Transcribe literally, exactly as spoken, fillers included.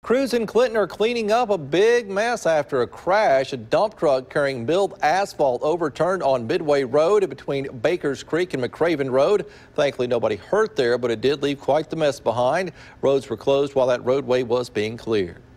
Crews in Clinton are cleaning up a big mess after a crash. A dump truck carrying milled asphalt overturned on Midway Road between Bakers Creek and McCraven Road. Thankfully, nobody hurt there, but it did leave quite the mess behind. Roads were closed while that roadway was being cleared.